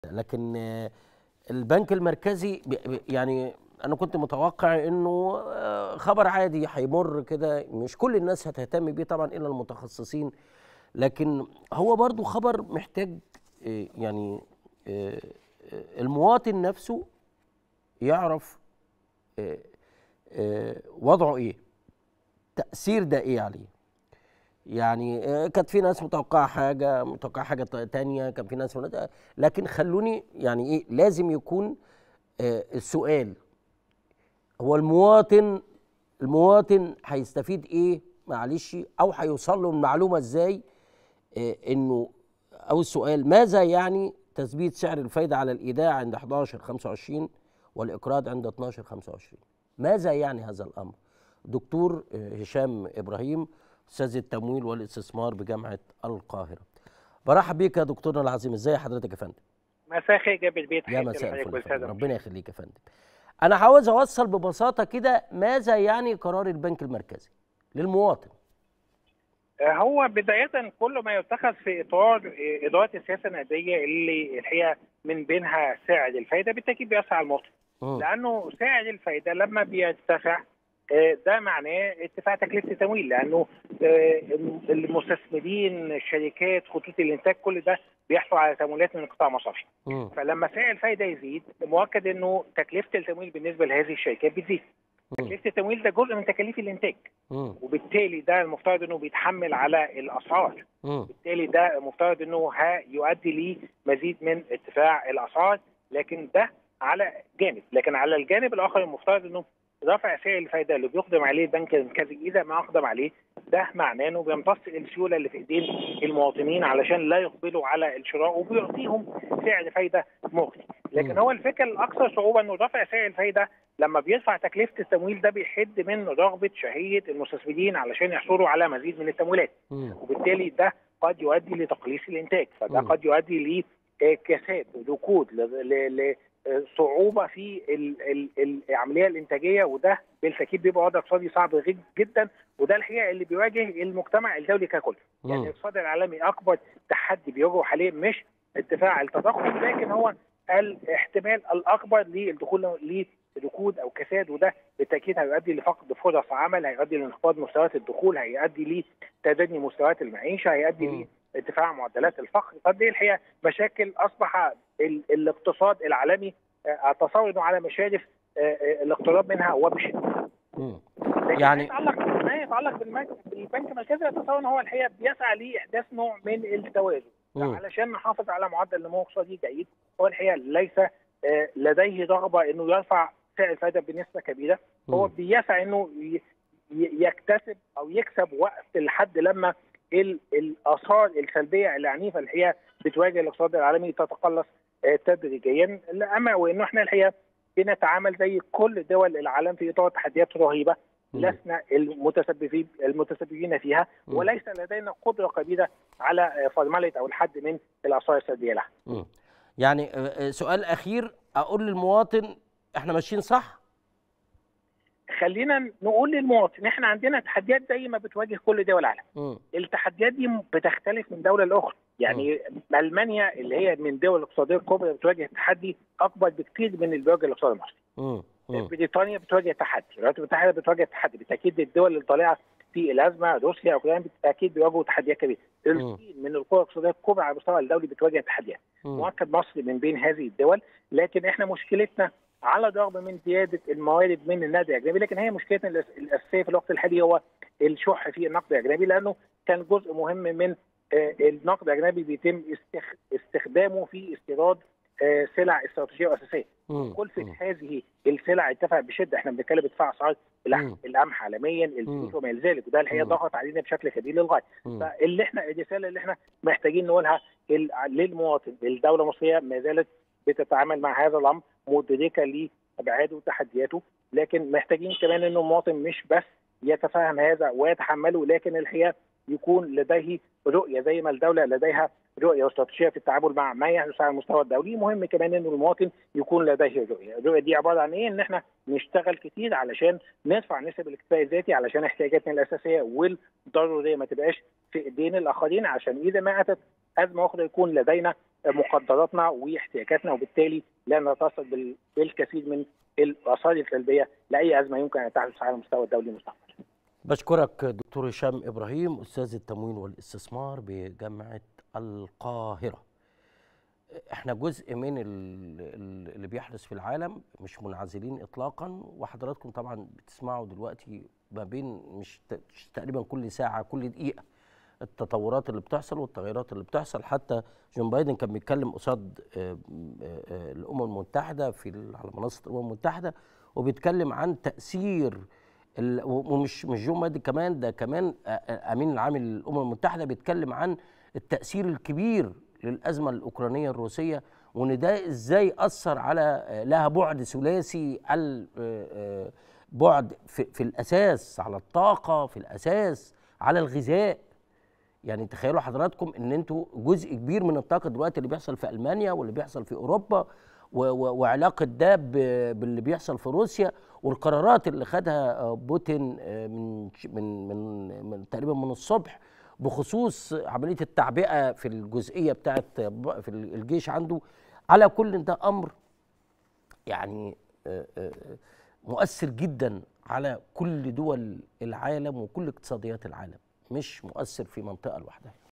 لكن البنك المركزي يعني انا كنت متوقع انه خبر عادي هيمر كده، مش كل الناس هتهتم بيه طبعا الا المتخصصين، لكن هو برضو خبر محتاج يعني المواطن نفسه يعرف وضعه ايه، تأثير ده ايه عليه. يعني كانت في ناس متوقعه حاجه تانية، كان في ناس لكن خلوني يعني ايه، لازم يكون السؤال هو المواطن هيستفيد ايه، معلش، او هيوصل له المعلومه ازاي. انه او السؤال ماذا يعني تثبيت سعر الفايده على الايداع عند 11.25 والاقراض عند 12.25؟ ماذا يعني هذا الامر؟ دكتور هشام ابراهيم، استاذ التمويل والاستثمار بجامعه القاهره. برحب بيك يا دكتورنا العظيم، ازاي حضرتك يا فندم؟ مساء الخير جاب البيت، يا حياتي مساء لحضرتك الفل يا فندم، والساده ربنا المشاهدين. يخليك يا فندم. انا عاوز اوصل ببساطه كده ماذا يعني قرار البنك المركزي للمواطن. هو بدايه كل ما يتخذ في اطار اداره السياسه النقديه اللي الحقيقه من بينها سعر الفائده بالتاكيد بيسعى على المواطن، لانه سعر الفائده لما بيرتفع ده معناه ارتفاع تكلفه التمويل، لانه المستثمرين، الشركات، خطوط الانتاج، كل ده بيحصل على تمويلات من القطاع المصرفي. فلما سعر الفائده يزيد مؤكد انه تكلفه التمويل بالنسبه لهذه الشركات بتزيد. تكلفه التمويل ده جزء من تكاليف الانتاج، وبالتالي ده المفترض انه بيتحمل على الاسعار. بالتالي ده المفترض انه هيؤدي لمزيد من ارتفاع الاسعار، لكن ده على جانب. لكن على الجانب الاخر المفترض انه رفع سعر الفائده اللي بيقدم عليه البنك المركزي، اذا ما اقدم عليه ده معناه انه بيمتص السيوله اللي في ايدين المواطنين علشان لا يقبلوا على الشراء، وبيعطيهم سعر فائده مغري. لكن هو الفكره الاكثر صعوبه انه رفع سعر الفائده لما بيرفع تكلفه التمويل ده بيحد من رغبه شهيه المستثمرين علشان يحصلوا على مزيد من التمويلات، وبالتالي ده قد يؤدي لتقليص الانتاج، فده قد يؤدي لكساد ركود، صعوبه في العمليه الانتاجيه، وده بالتاكيد بيبقى وضع اقتصادي صعب جدا. وده الحقيقه اللي بيواجه المجتمع الدولي ككل. يعني الاقتصاد العالمي اكبر تحدي بيواجهه حاليا مش ارتفاع التضخم، لكن هو الاحتمال الاكبر للدخول لركود او كساد، وده بالتاكيد هيؤدي لفقد فرص عمل، هيؤدي لانخفاض مستويات الدخول، هيؤدي لتدني مستويات المعيشه، هيؤدي ارتفاع معدلات الفقر. فدي الحقيقه مشاكل اصبح الاقتصاد العالمي اتصور انه على مشارف الاقتراب منها وبشده. يعني ما يتعلق بالبنك المركزي، اتصور ان هو الحقيقه بيسعى لاحداث نوع من التوازن علشان نحافظ على معدل نمو اقتصادي جيد. هو الحقيقه ليس لديه رغبه انه يرفع سعر الفائده بنسبه كبيره، هو بيسعى انه يكتسب او يكسب وقت لحد لما الاثار السلبيه العنيفه الحقيقه بتواجه الاقتصاد العالمي تتقلص تدريجيا. اما وانه احنا الحقيقه بنتعامل زي كل دول العالم في اطار تحديات رهيبه لسنا المتسببين فيها، وليس لدينا قدره كبيره على فرمله او الحد من الاثار السلبيه لها. يعني سؤال اخير اقول للمواطن احنا ماشيين صح؟ خلينا نقول للمواطن احنا عندنا تحديات زي ما بتواجه كل دول العالم. التحديات دي بتختلف من دوله لاخرى. يعني المانيا اللي هي من الدول الاقتصاديه الكبرى بتواجه تحدي اكبر بكثير من اللي بيواجه الاقتصاد المصري. بريطانيا بتواجه تحدي، الولايات المتحده بتواجه تحدي، بالتاكيد الدول اللي طالعه في الازمه روسيا واوكرانيا بالتاكيد بيواجهوا تحديات كبيره. الصين من القوى الاقتصاديه الكبرى على المستوى الدولي بتواجه تحديات. مؤكد مصر من بين هذه الدول، لكن احنا مشكلتنا على الرغم من زياده الموارد من النقد الاجنبي، لكن هي مشكلتنا الاساسيه في الوقت الحالي هو الشح في النقد الاجنبي، لانه كان جزء مهم من النقد الاجنبي بيتم استخدامه في استيراد سلع استراتيجيه واساسيه. كلفه هذه السلع ارتفع بشده، احنا بنتكلم ارتفاع اسعار القمح عالميا، الزيت وما الى ذلك، وده الحقيقه ضغط علينا بشكل كبير للغايه. فاللي احنا الرساله اللي احنا محتاجين نقولها للمواطن، الدوله المصريه ما زالت بتتعامل مع هذا الامر مدركه لابعاده وتحدياته، لكن محتاجين كمان انه المواطن مش بس يتفهم هذا ويتحمله، لكن الحقيقه يكون لديه رؤيه زي ما الدوله لديها رؤيه واستراتيجيه في التعامل مع ما يحدث على المستوى الدولي. مهم كمان انه المواطن يكون لديه رؤيه، الرؤيه دي عباره عن ايه؟ ان احنا نشتغل كتير علشان نرفع نسب الاكتفاء الذاتي، علشان احتياجاتنا الاساسيه والضروريه ما تبقاش في ايدين الاخرين، عشان اذا ما اتت ازمه اخرى يكون لدينا مقدراتنا واحتياجاتنا، وبالتالي لا نتصل بالكثير من الاثار السلبيه لاي ازمه يمكن ان تحدث على المستوى الدولي مستقبلا. بشكرك دكتور هشام ابراهيم، استاذ التموين والاستثمار بجامعه القاهره. احنا جزء من اللي بيحدث في العالم، مش منعزلين اطلاقا، وحضراتكم طبعا بتسمعوا دلوقتي ما بين مش تقريبا كل ساعه كل دقيقه التطورات اللي بتحصل والتغيرات اللي بتحصل. حتى جون بايدن كان بيتكلم قصاد الامم المتحده على منصه الامم المتحده، وبيتكلم عن تاثير ومش جون بايدن كمان، ده كمان امين العام للامم المتحده بيتكلم عن التاثير الكبير للازمه الاوكرانيه الروسيه، وان ده ازاي اثر على لها بعد ثلاثي، بعد في الاساس على الطاقه، في الاساس على الغذاء. يعني تخيلوا حضراتكم ان انتوا جزء كبير من الطاقه دلوقتي اللي بيحصل في المانيا واللي بيحصل في اوروبا وعلاقه ده باللي بيحصل في روسيا، والقرارات اللي خدها بوتين من تقريبا من الصبح بخصوص عمليه التعبئه في الجزئيه بتاعه في الجيش عنده. على كل ده امر يعني مؤثر جدا على كل دول العالم وكل اقتصاديات العالم، مش مؤثر في منطقه لوحدها.